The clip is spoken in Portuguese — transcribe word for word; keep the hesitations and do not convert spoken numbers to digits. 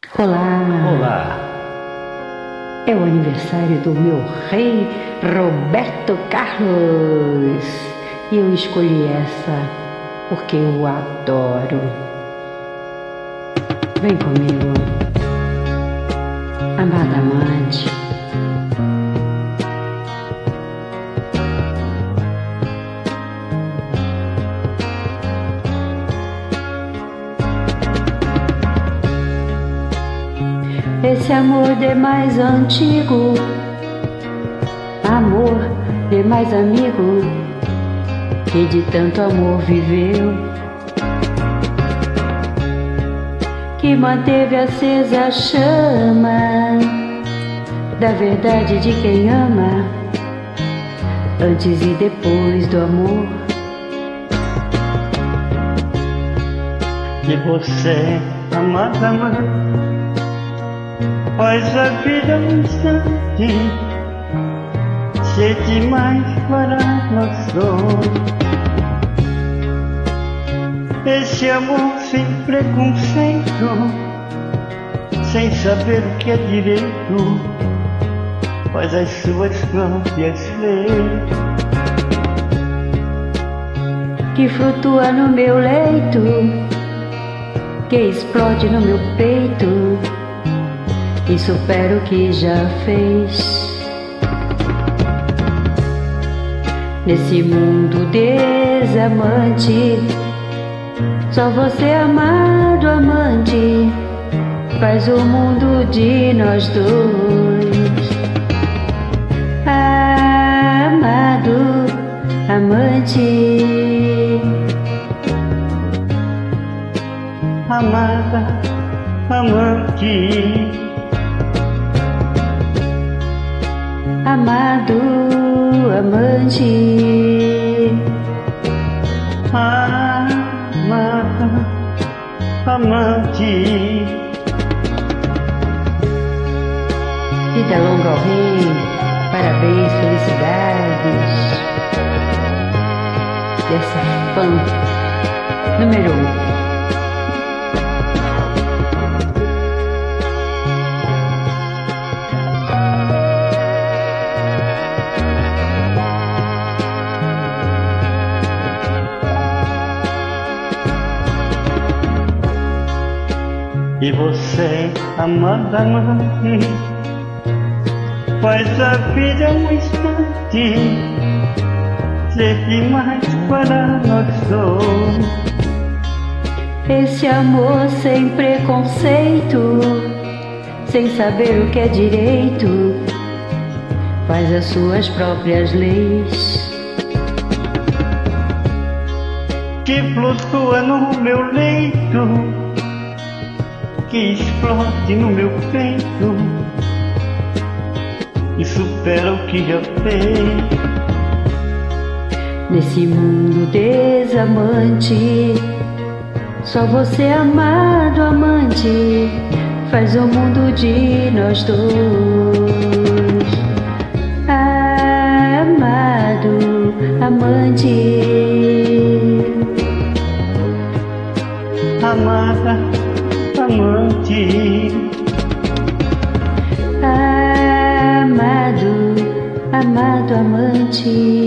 Olá! Olá! É o aniversário do meu rei Roberto Carlos e eu escolhi essa porque eu adoro. Vem comigo, amada amante. Esse amor demais antigo, amor demais amigo, que de tanto amor viveu, que manteve acesa a chama da verdade de quem ama, antes e depois do amor. E você, amada mãe, faz a vida um instante ser demais para nós dois. Esse amor sem preconceito, sem saber o que é direito, faz as suas próprias leis, que flutua no meu leito, que explode no meu peito e supera o que já fez. Nesse mundo desamante, só você, amado amante, faz o mundo de nós dois. Amado amante, amada amante, amado amante, amada amante. Vida longa ao rei, parabéns, felicidades dessa fã número um. E você, amada mãe, faz a vida um instante ser demais para nós dois. Esse amor sem preconceito, sem saber o que é direito, faz as suas próprias leis, que flutua no meu leito, que explode no meu peito e supera o que já fez. Nesse mundo desamante, só você, amado amante, faz o mundo de nós dois. Amado amante, amada amante, amado, amado amante.